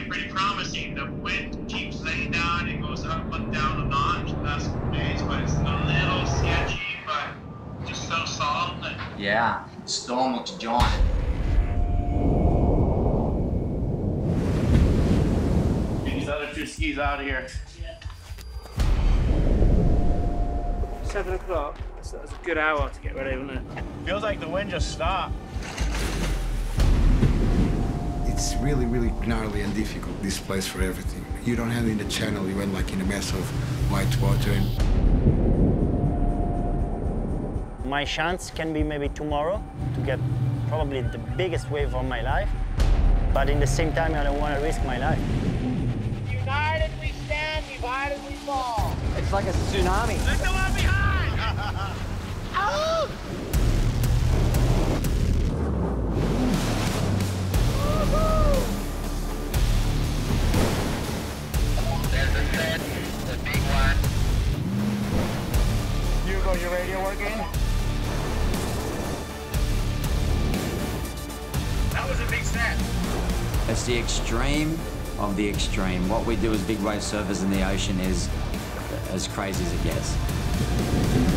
looking pretty promising. The wind keeps laying down. It goes up and down a notch the last couple days, but it's a little sketchy, but just so soft. Yeah, the storm looks giant. Get these other two skis out of here. 7 o'clock. That's a good hour to get ready, wasn't it? Feels like the wind just stopped. It's really, really gnarly and difficult, this place, for everything. You don't have in the channel, you went like in a mess of white water. My chance can be maybe tomorrow to get probably the biggest wave of my life, but in the same time, I don't want to risk my life. United we stand, divided we fall. It's like a tsunami. There's no one behind! Out! There's the set, the big one. Hugo, your radio working? That was a big set. It's the extreme of the extreme. What we do as big wave surfers in the ocean is as crazy as it gets.